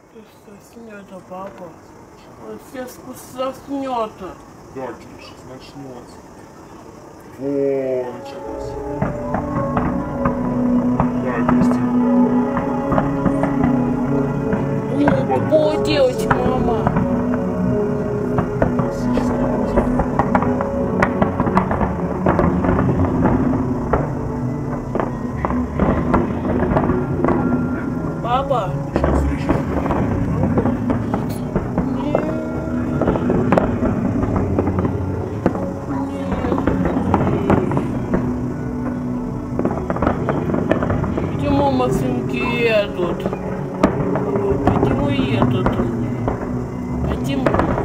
Заснет, папа. Он сейчас заснет. Да, Кир, сейчас начнется. Во, началось. Да, это О, девочка, мама. Папа. Почему машинки едут? Почему едут? Почему?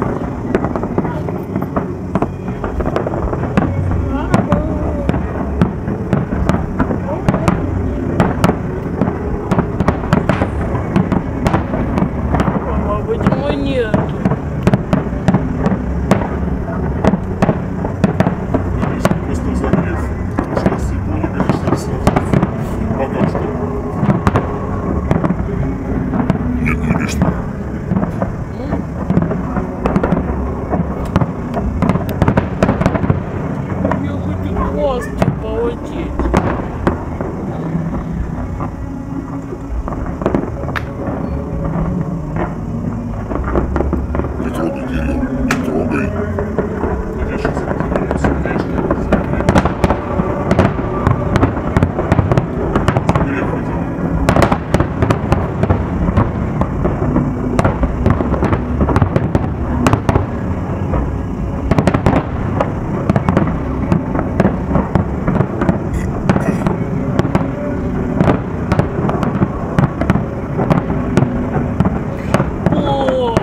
Мама, почему нет? просто загрев. Сейчас секунду, конечно, сразу. Пока что. Нет, конечно. Я хочу хвостик полететь. Не трогай, Кирилл, не трогай. Я сейчас закину сердечко. Загрев хотел. О,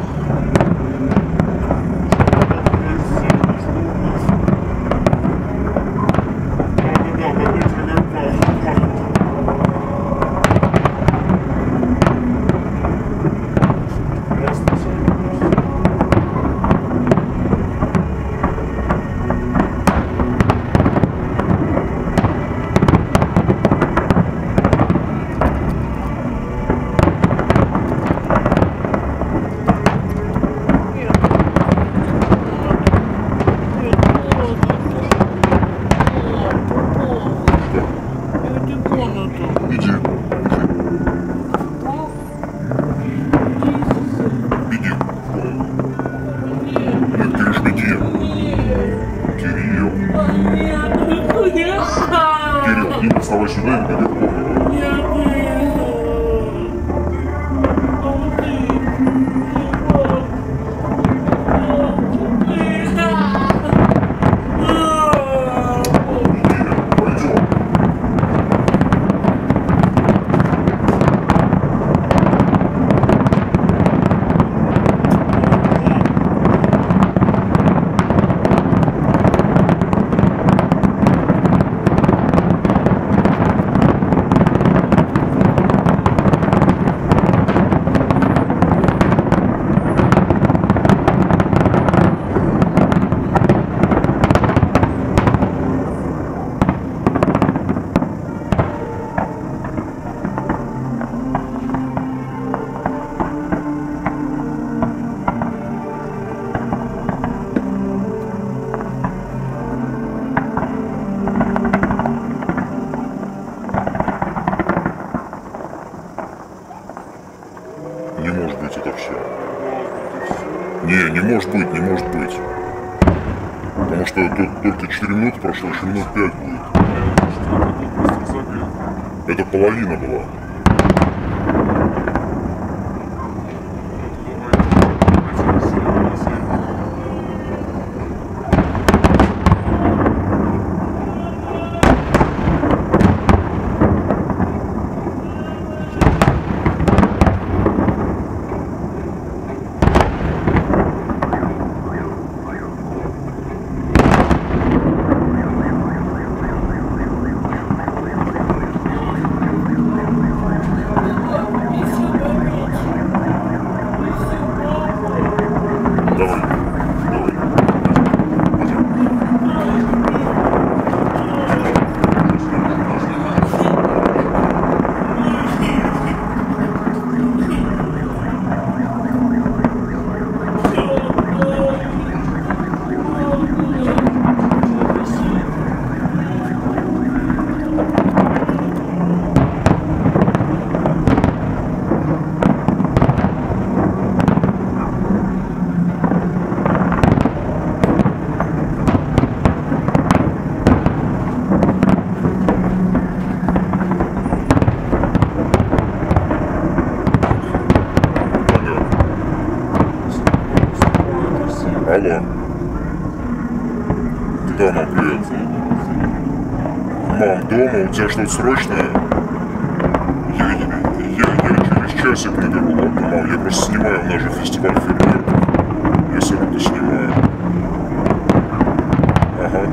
Иди. Иди. Нет, Кирюш, иди. Кирилл. Кирилл, иди, вставай сюда и иди в комнату. Пойдем. Не может быть это все. Не может быть, не может быть. Потому что тут только 4 минуты прошло, еще минут 5 будет. Это половина была. Алло. Да, мам, привет. Мам, дома? У тебя что-то срочное? Я через часик наберу, ладно, мам? Я просто снимаю, у нас же фестиваль фейерверков. Я с работы снимаю. Ага.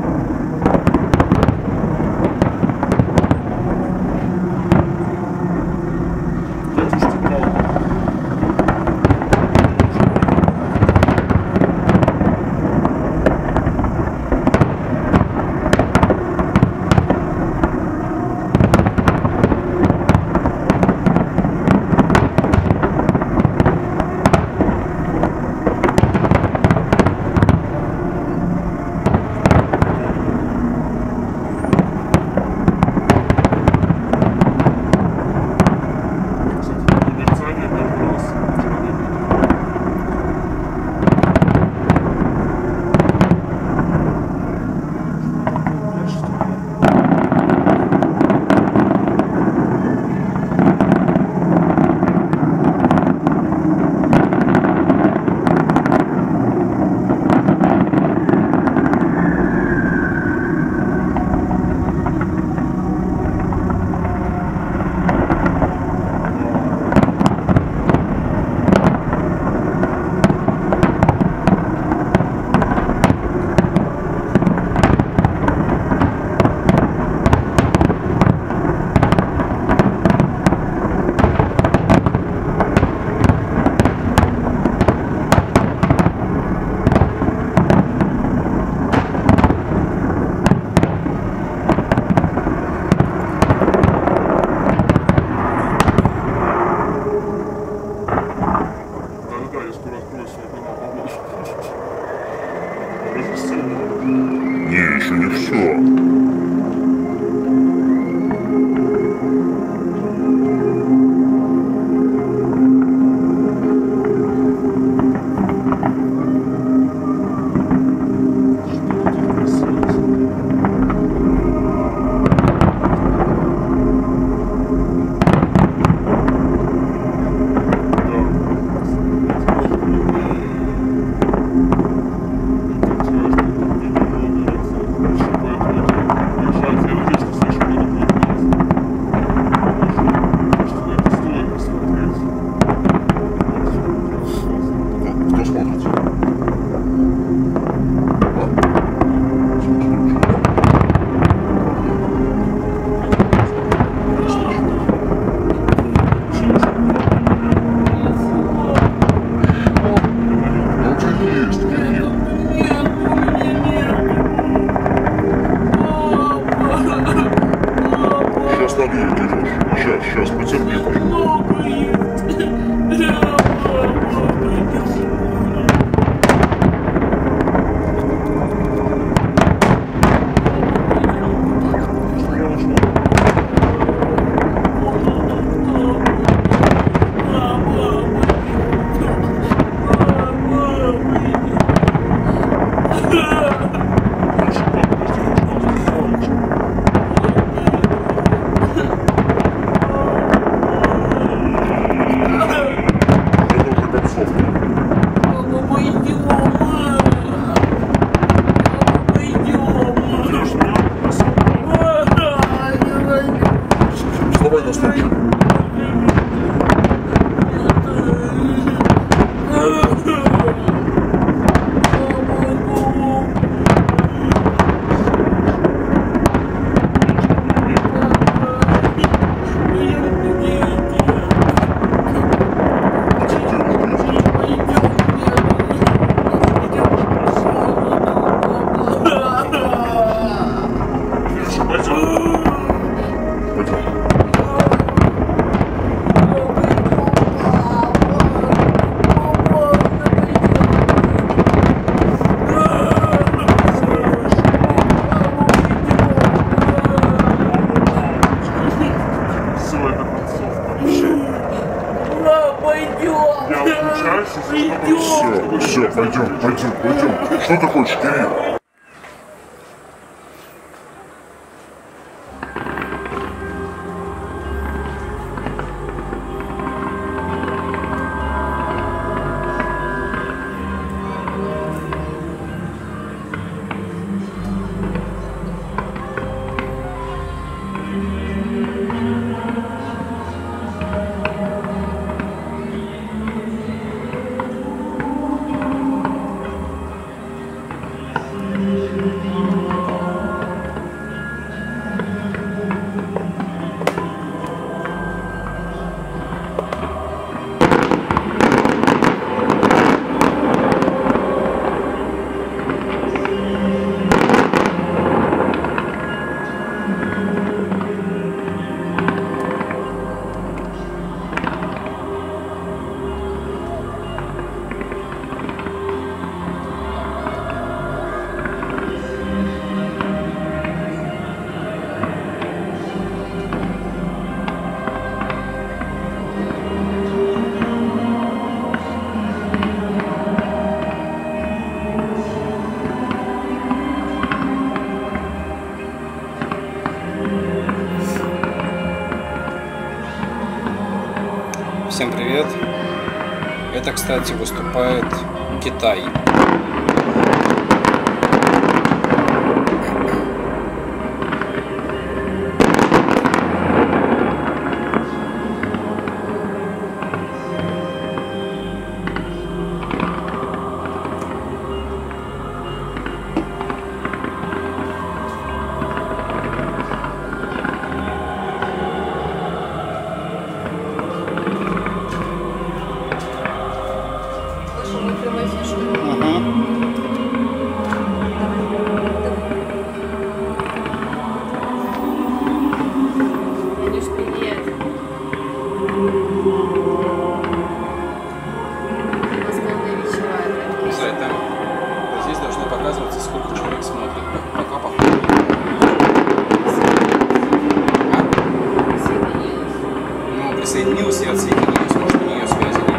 Не, еще не все. Сейчас, потерпи, давай на стульчик. Все, пойдем. Что ты хочешь, Кирилл? Это, кстати, выступает Китай. Здесь должно показываться, сколько человек смотрит. Пока похоже. Ну, присоединилась и отсоединилась. Может, у нее связи нет.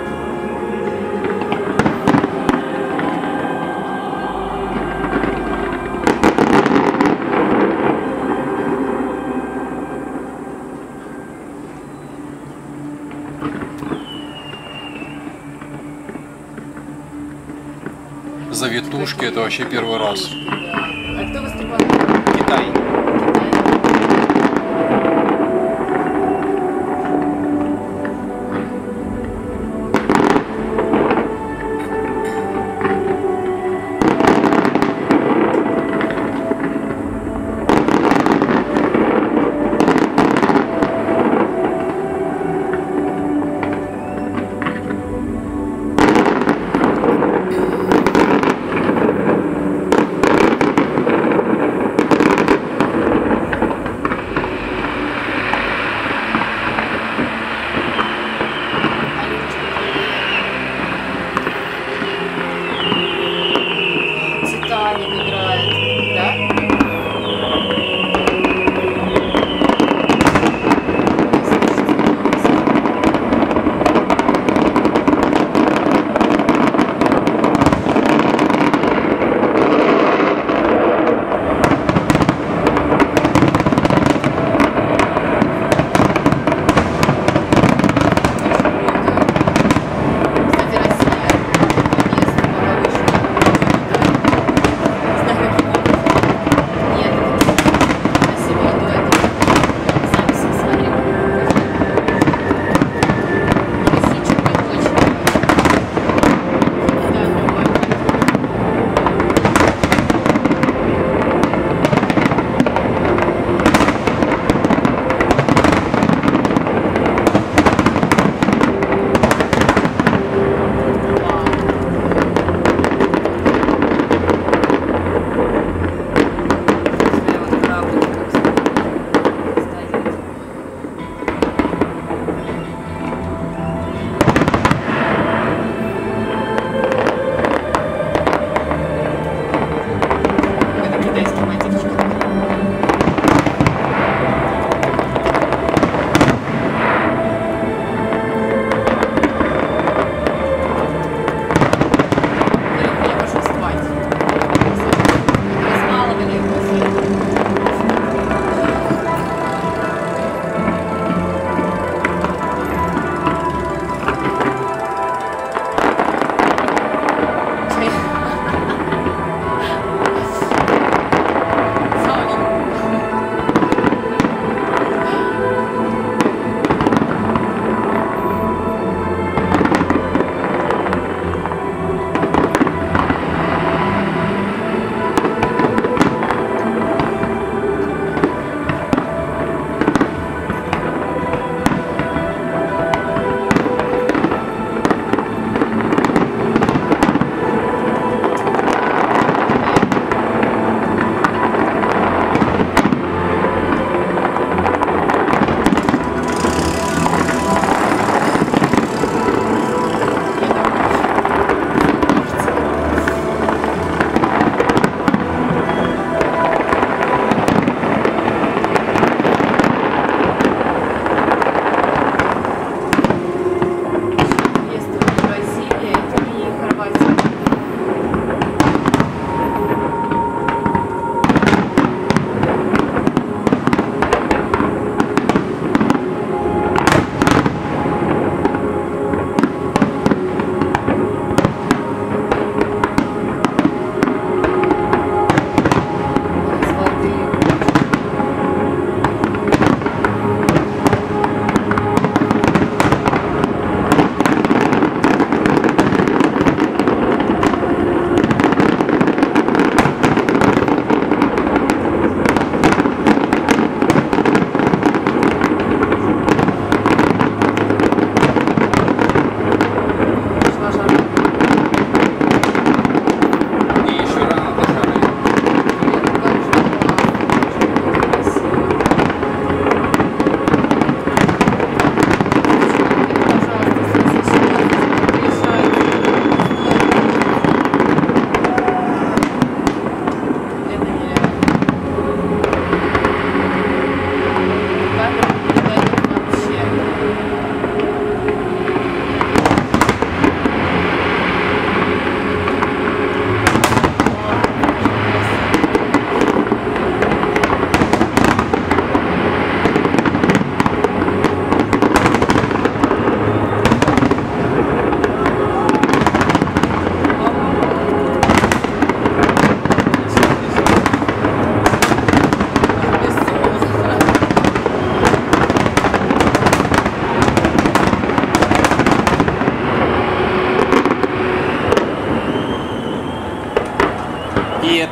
Завитушки — это вообще первый раз. А кто выступал? Китай.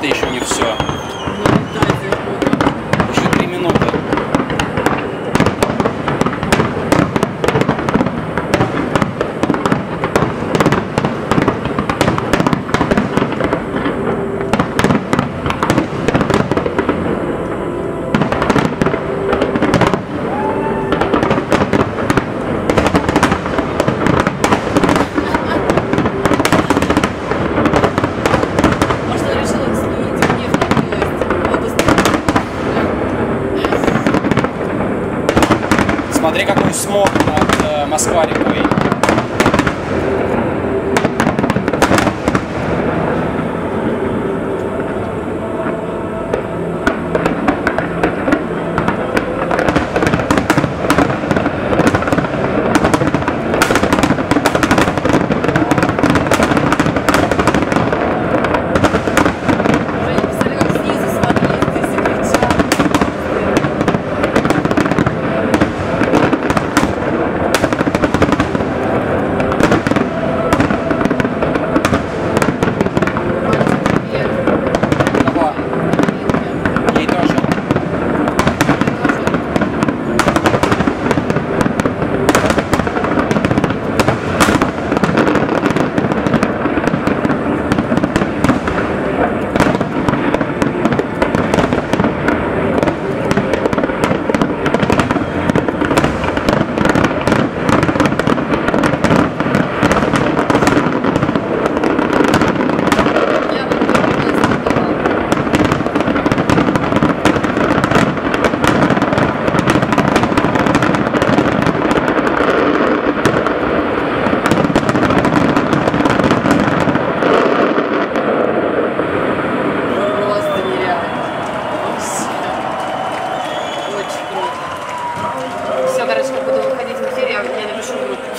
это еще не все. Ну, дайте. Еще 3 минуты. Может, она решила сменить гнев на милость? Смотри, какой смог над Москва-рекой. Уже не представляю, как снизу смотреть, здесь и кричат. Кого? Ей тоже. Я бы не испытала. Просто нереально. Вообще. Очень круто. Все, короче, как буду выходить в эфир, я напишу в группу.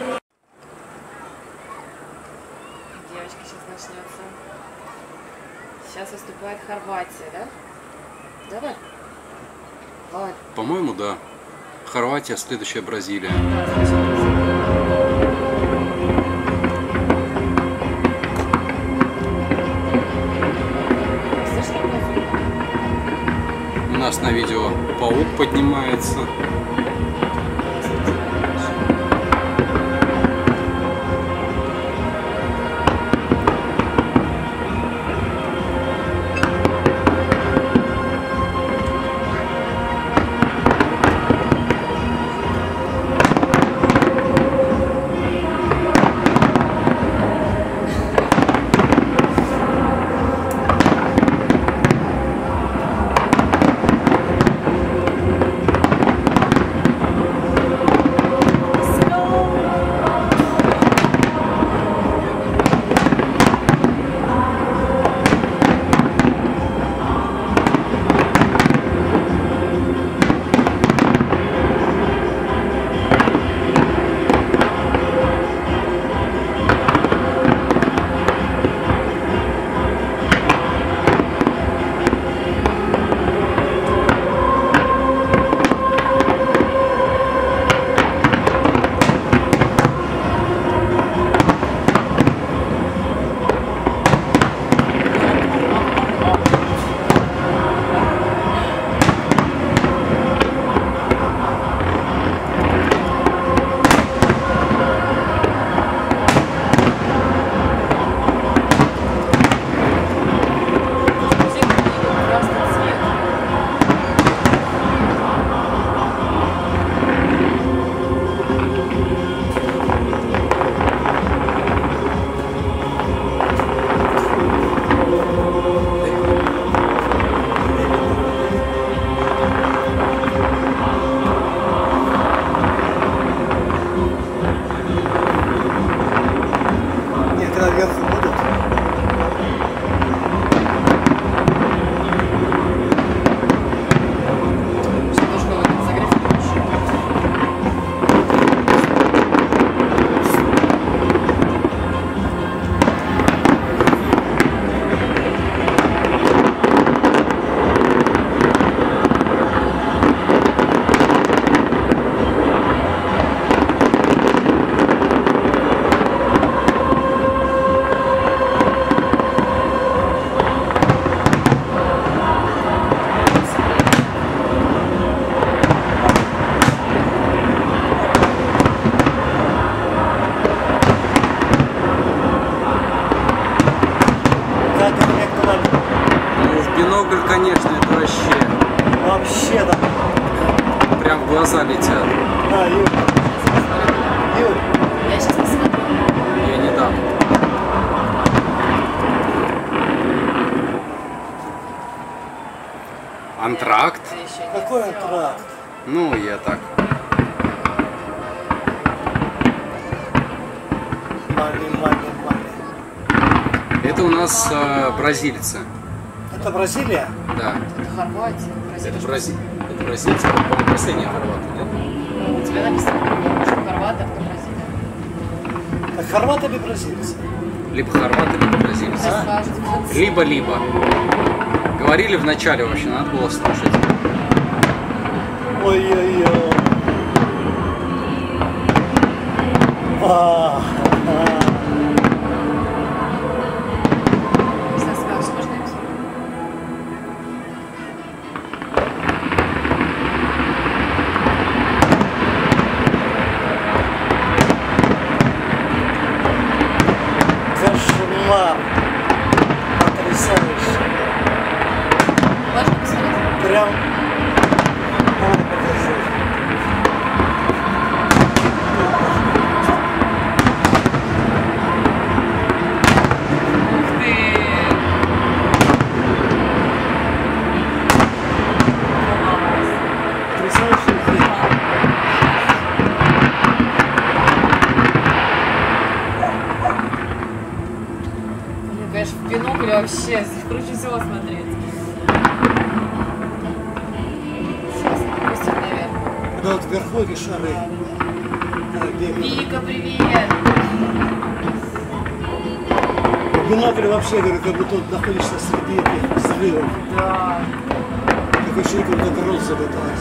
Девочки, сейчас начнется. Сейчас выступает Хорватия, да? Давай. Вот. По-моему, да. Хорватия, следующая Бразилия. Да, слушай. Слышно музыку? У нас на видео паук поднимается. Антракт. Это еще не Какой всё. антракт? Ну, я так. Мали. Это у нас бразильцы. Это Бразилия? Да. Это Хорватия. Это бразильцы, по-моему, последние хорваты, нет? У тебя написано, что хорваты, а кто Бразилия. Так хорваты или бразильцы? Либо хорваты, либо бразильцы. Либо. Говорили в начале вообще, надо было слушать. Ой-ой-ой. Стас, скажешь, можно я посмотрю? Кошмар. Потрясающе. Можно посмотреть? Прям. Ой, покажи. Ух ты! Потрясающий вид. Мне, конечно, в бинокле вообще круче всего смотреть. Сейчас опустим наверх. Когда вот вверху эти шары. Вика, привет! В бинокле вообще, говорю, как будто вот находишься среди этих взрывов. Да. Такой ощущение, как будто грот залетает.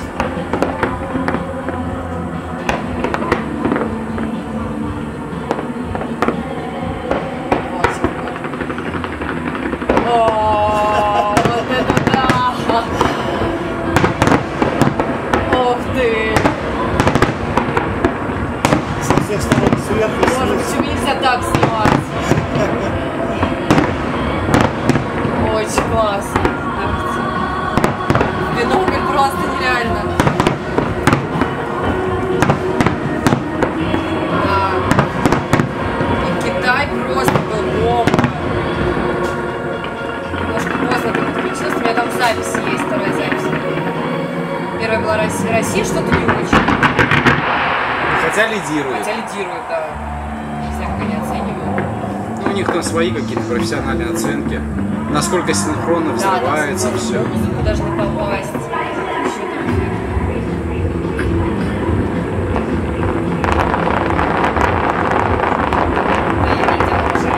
О, вот это да! Ух ты! Со всех сторон сверху и Боже, снизу. почему нельзя так снимать? Очень классно. Бинокль просто нереально. Да. И Китай просто был бомба. Немножко поздно ты подключилась, у меня там запись есть, вторая запись. Первая была Россия. Россия что-то не очень. Хотя лидируют. Хотя лидирует, да. Нельзя как не оцениваю. Ну, у них там свои какие-то профессиональные оценки. Насколько синхронно взрывается там все. музыку должны попасть. Еще там эффект. Да, я не делала уже.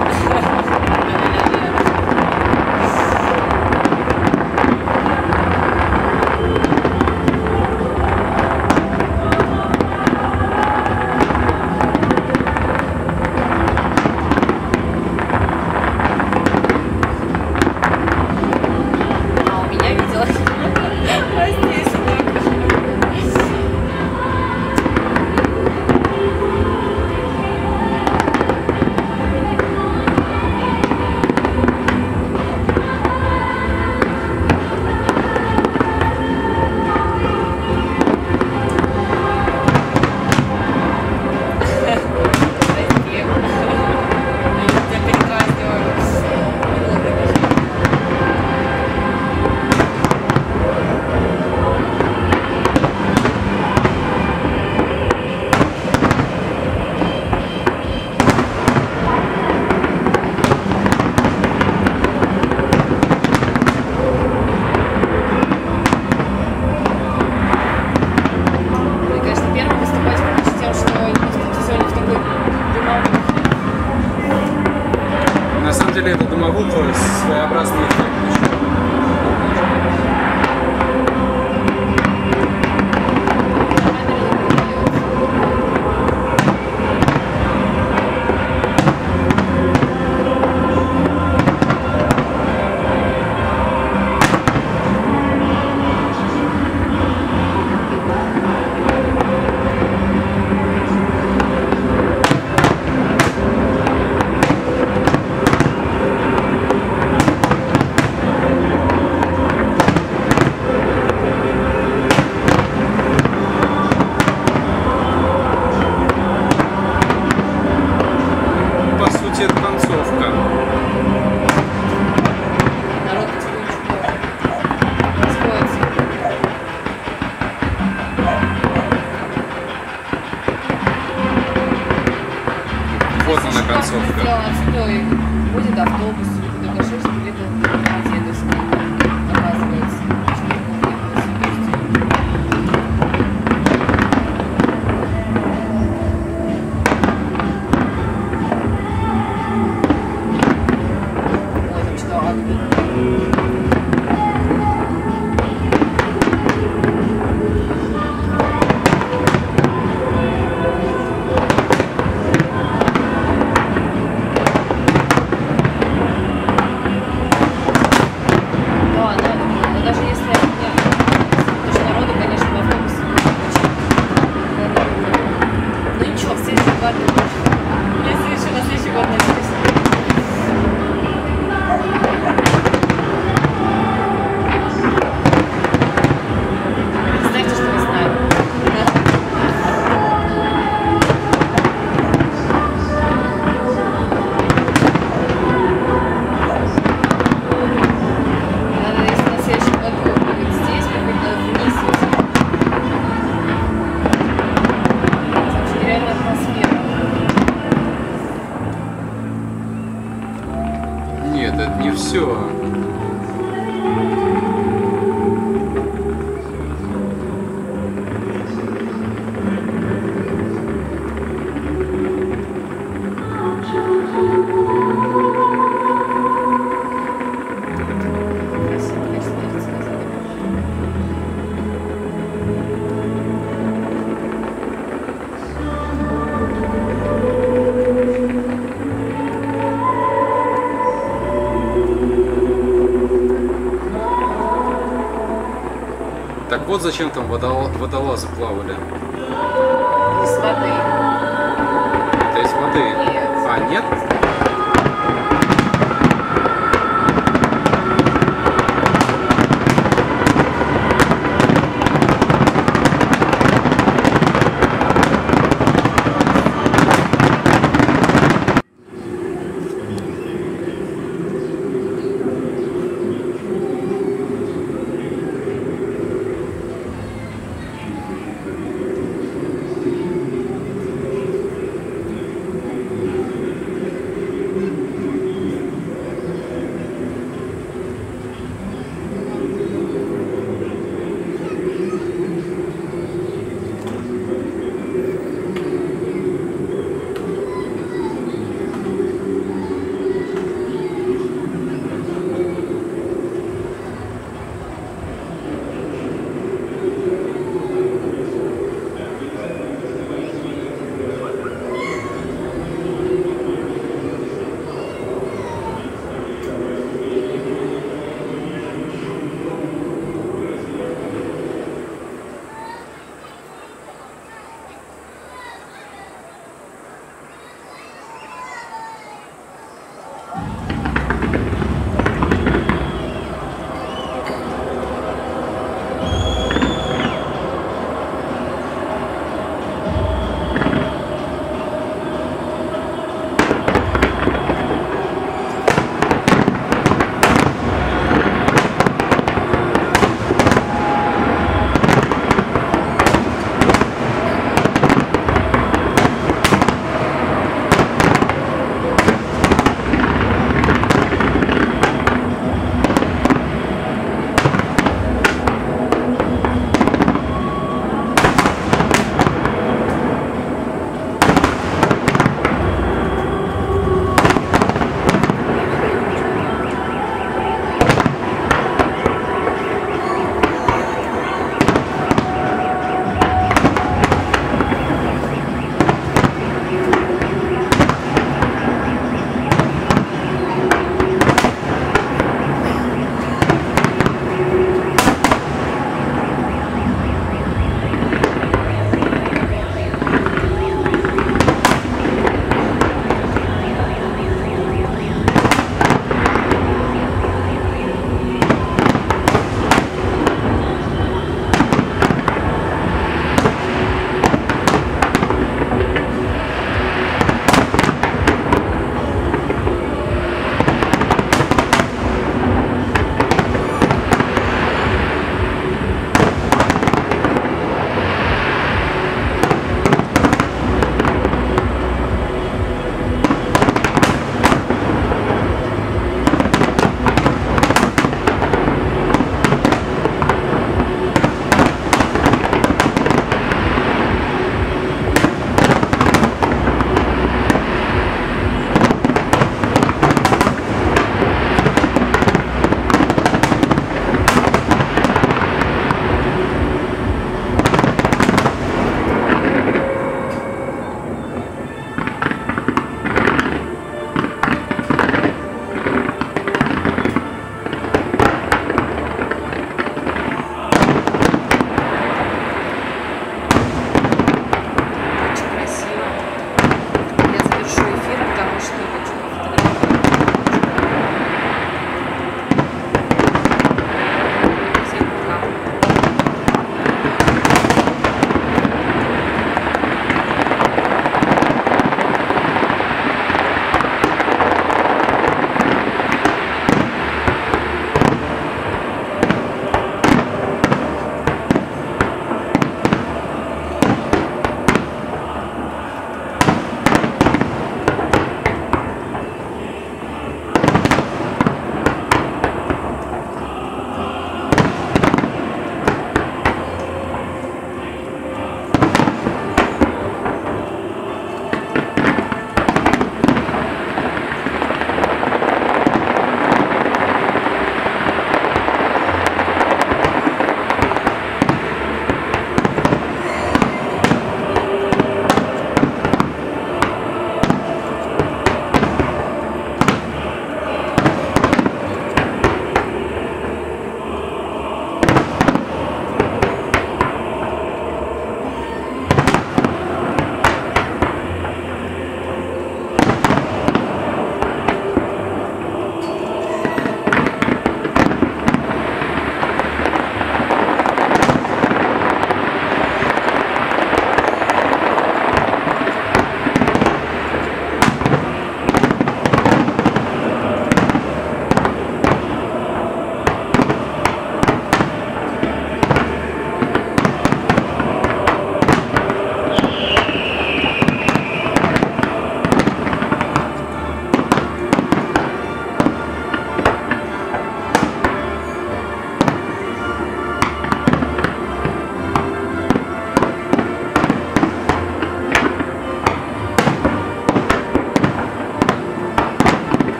А у меня видела. Прости, сынок. Прости. Я тебя передразниваю. Минуту, подожди. Мне, конечно, первым выступать лучше тем, что сегодня в такой дымовой. На самом деле это домовуха своеобразный эффект. По сути, это концовка. Народ потихонечку сходит. вот она концовка. Будет автобус, только 6 билетов на дедовский, оказывается. Ой, там что, да, надо было. Но даже если нет, потому что народу, конечно, в автобусе очень. Ну ничего, в следующий год точно. Если еще на следующий год надеюсь. Знаете, что мы знаем? Надо, если на следующем году будет здесь, приходить надо вниз. Это очень нереальная атмосфера. Нет, это не все. Красиво, конечно, это сказали. Так вот зачем там водолазы плавали. Из воды. Это из воды. Нет. А, нет?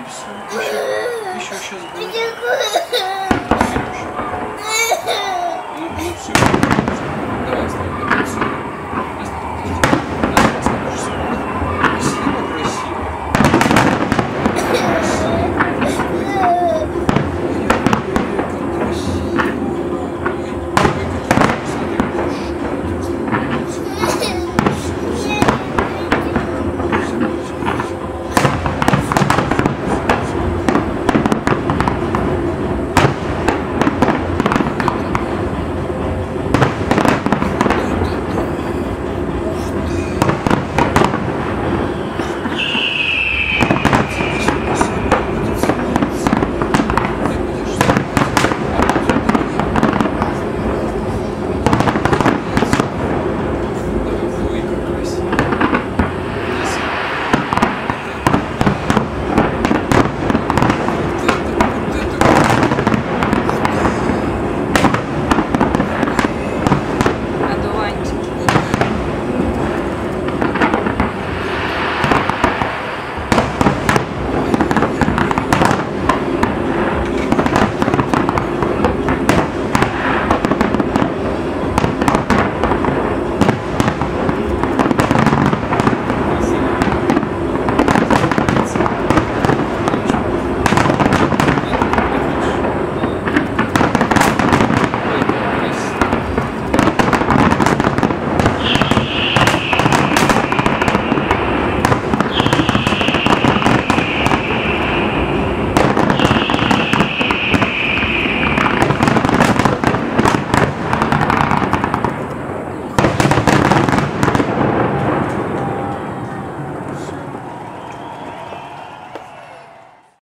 Еще сейчас будет. Ну все.